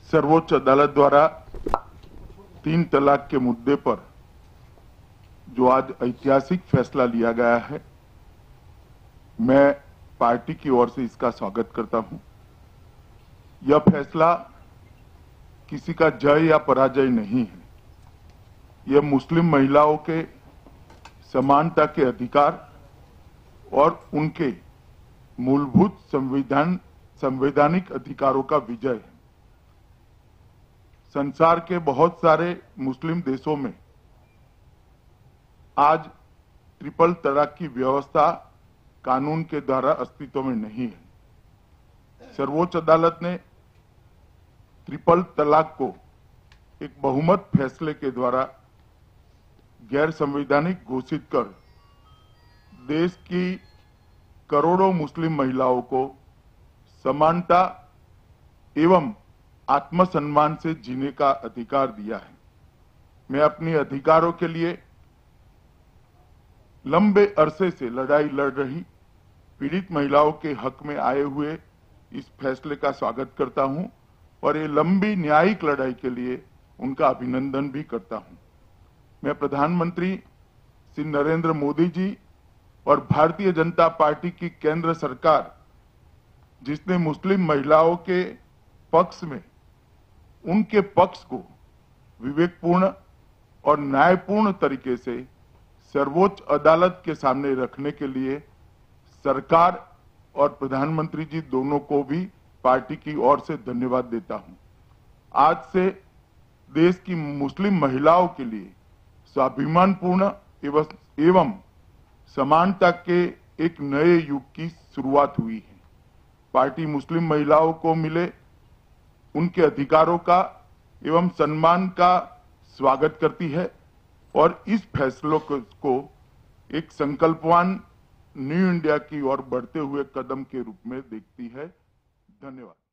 सर्वोच्च अदालत द्वारा 3 तलाक के मुद्दे पर जो आज ऐतिहासिक फैसला लिया गया है, मैं पार्टी की ओर से इसका स्वागत करता हूं। यह फैसला किसी का जय या पराजय नहीं है। यह मुस्लिम महिलाओं के समानता के अधिकार और उनके मूलभूत संवैधानिक अधिकारों का विजय है। संसार के बहुत सारे मुस्लिम देशों में आज ट्रिपल तलाक की व्यवस्था कानून के द्वारा अस्तित्व में नहीं है। सर्वोच्च अदालत ने ट्रिपल तलाक को एक बहुमत फैसले के द्वारा गैर संवैधानिक घोषित कर देश की करोड़ों मुस्लिम महिलाओं को समानता एवं आत्मसम्मान से जीने का अधिकार दिया है। मैं अपने अधिकारों के लिए लंबे अरसे से लड़ाई लड़ रही पीड़ित महिलाओं के हक में आए हुए इस फैसले का स्वागत करता हूं और ये लंबी न्यायिक लड़ाई के लिए उनका अभिनंदन भी करता हूं। मैं प्रधानमंत्री श्री नरेंद्र मोदी जी और भारतीय जनता पार्टी की केंद्र सरकार, जिसने मुस्लिम महिलाओं के पक्ष में उनके पक्ष को विवेकपूर्ण और न्यायपूर्ण तरीके से सर्वोच्च अदालत के सामने रखने के लिए सरकार और प्रधानमंत्री जी दोनों को भी पार्टी की ओर से धन्यवाद देता हूं। आज से देश की मुस्लिम महिलाओं के लिए स्वाभिमानपूर्ण एवं समानता के एक नए युग की शुरुआत हुई है। पार्टी मुस्लिम महिलाओं को मिले उनके अधिकारों का एवं सम्मान का स्वागत करती है और इस फैसलों को एक संकल्पवान न्यू इंडिया की ओर बढ़ते हुए कदम के रूप में देखती है। धन्यवाद।